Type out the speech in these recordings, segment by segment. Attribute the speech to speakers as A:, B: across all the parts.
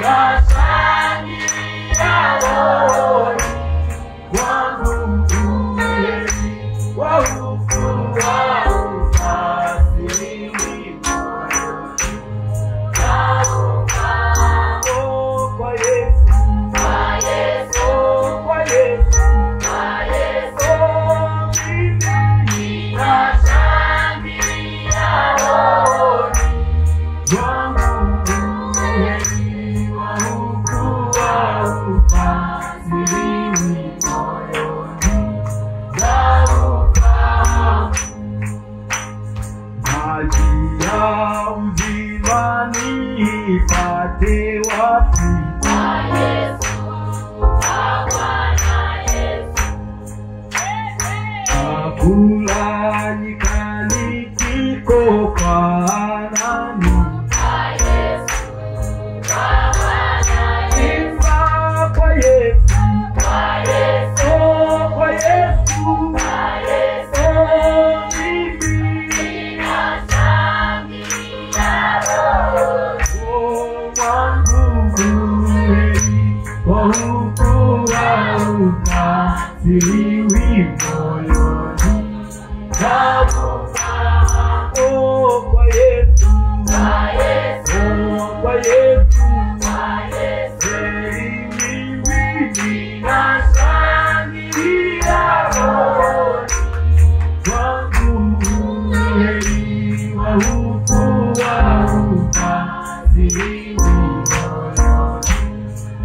A: Nipate wapi?
B: Kwa Yesu, kwa Bwana Yesu.
A: Chakula nyikani kiko kwa nani?
B: Kwa Yesu, kwa Bwana Yesu.
A: Imba kwa Yesu,
B: Kwa Yesu,
A: oh kwa Yesu,
B: kwa Yesu.
A: oh mimi
B: Ninashangilia rohoni.
A: oh wangu heri kwa huku wauka siliwi moyoni. Oh kwa Yesu,
B: Kwa Yesu,
A: oh kwa Yesu,
B: kwa Yesu.
A: heri mimi ninashangilia rohoni. Wangu heri wa huku wauka siliwi moyoni.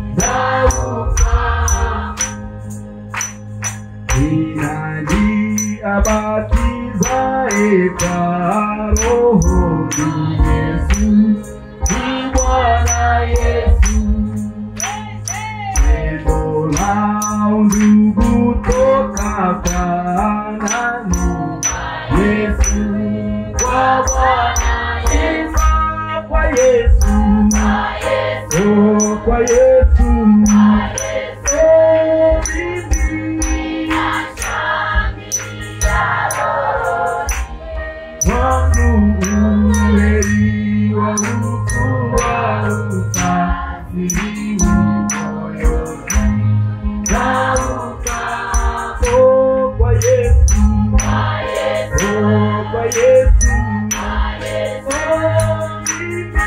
A: Nani abatizaye kwa Roho ni Yesu, ni Bwana Yesu. Pendo la undugu toka kwa nani? Yesu, kwa Bwana Yesu, kwa Yesu,
B: Kwa Yesu,
A: oh kwa Yesu,
B: kwa Yesu.
A: oh mimi
B: Ninashangilia rohoni.
A: wangu heri wa huku wauka siliwi moyoni. Oh kwa Yesu,
B: Kwa Yesu,
A: oh kwa Yesu,
B: kwa Yesu.
A: oh mimi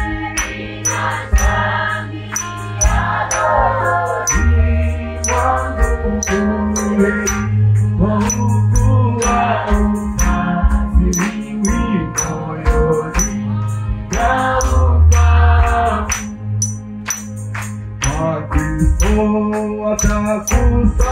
B: Ninashangilia rohoni.
A: wangu heri wa huku wauka siliwi moyoni. Wakristo watakusanyika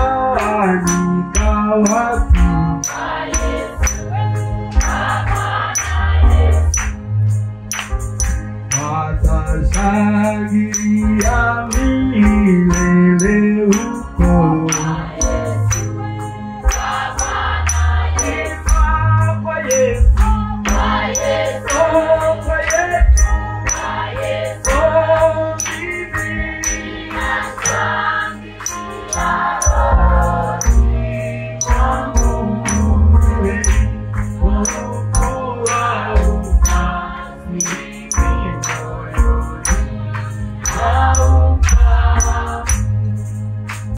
A: wapi?
B: Kwa Yesu, kwa Bwana Yesu.
A: Watashangilia